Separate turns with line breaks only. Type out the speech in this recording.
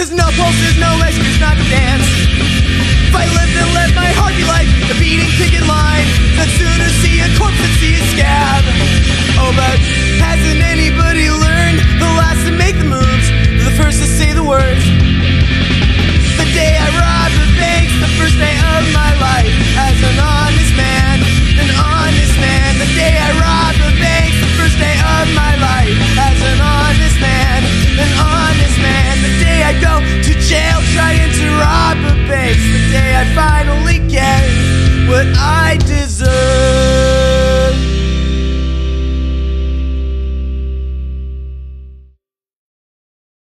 Cause no pulses, no excuse not to dance. If I live, then let my heart be like the beating picket line. I'd sooner see a corpse than see a scab. Oh, but hasn't anybody learned the last to make the moves, the first to say the word?